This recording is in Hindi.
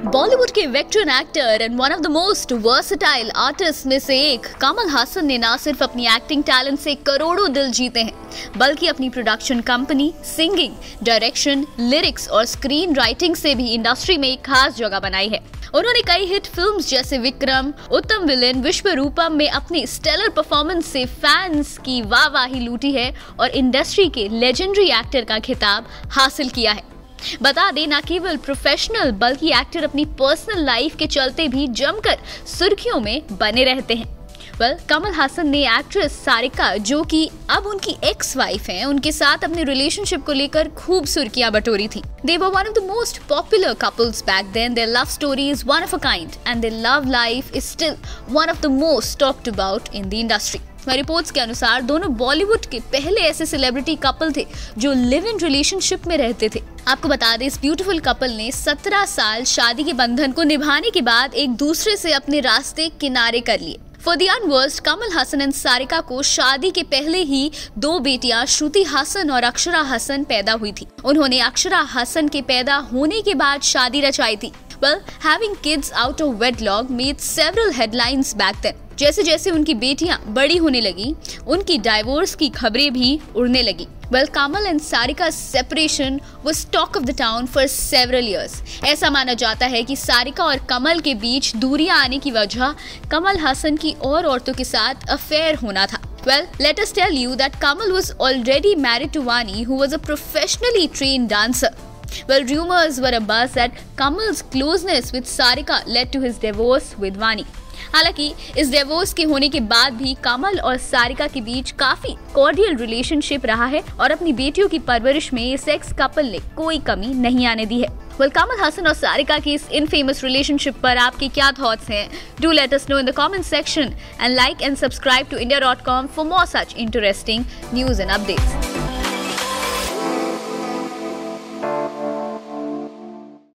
बॉलीवुड के veteran actor and one of the most versatile artist में से एक कमल हासन ने न सिर्फ अपनी एक्टिंग टैलेंट से करोड़ों दिल जीते हैं, बल्कि अपनी production company, singing, direction, lyrics और स्क्रीन राइटिंग से भी इंडस्ट्री में एक खास जगह बनाई है। उन्होंने कई हिट फिल्म्स जैसे विक्रम, उत्तम विलेन, विश्वरूपम में अपनी स्टेलर परफॉर्मेंस से फैंस की वाहवाही लूटी है और इंडस्ट्री के लेजेंडरी एक्टर का खिताब हासिल किया है। बता दें, न केवल प्रोफेशनल बल्कि एक्टर अपनी पर्सनल लाइफ के चलते भी जमकर सुर्खियों में बने रहते हैं। कमल हासन ने एक्ट्रेस सारिका, जो कि अब उनकी एक्स वाइफ हैं, उनके साथ अपने रिलेशनशिप को लेकर खूब सुर्खियां बटोरी थी। They were one of the most popular couples back then. Their love story is one of a kind and their love life is still one of the most talked about in the industry. Reports के अनुसार दोनों बॉलीवुड के पहले ऐसे सेलिब्रिटी कपल थे जो लिव इन रिलेशनशिप में रहते थे। आपको बता दें, इस ब्यूटीफुल कपल ने 17 साल शादी के बंधन को निभाने के बाद एक दूसरे से अपने रास्ते किनारे कर लिए। For the unversed, Kamal Haasan and Sarika को शादी के पहले ही 2 बेटियां श्रुति हासन और अक्षरा हासन पैदा हुई थी। उन्होंने अक्षरा हासन के पैदा होने के बाद शादी रचाई थी। Having kids out of wedlock made several headlines back then. जैसे जैसे उनकी बेटियां बड़ी होने लगी, उनकी डाइवोर्स की खबरें भी उड़ने लगी। Kamal and Sarika's separation was talk of the town for several years. ऐसा माना जाता है कि सारिका और कमल के बीच दूरियां आने की वजह कमल हासन की और औरतों के साथ अफेयर होना था। Let us tell you that Kamal was already married to Vani, who was a professionally trained dancer. Rumors were abuzz that Kamal's closeness with Sarika led to his divorce with Vani. हालांकि इस डिवोर्स के होने के बाद भी कमल और सारिका के बीच काफी कॉर्डियल रिलेशनशिप रहा है और अपनी बेटियों की परवरिश में इस एक्स कपल ने कोई कमी नहीं आने दी है। कमल हासन और सारिका की इस इनफेमस रिलेशनशिप पर आपके क्या थॉट्स हैं? Do let us know in the comment section and like and subscribe to India.com for more such interesting news and updates.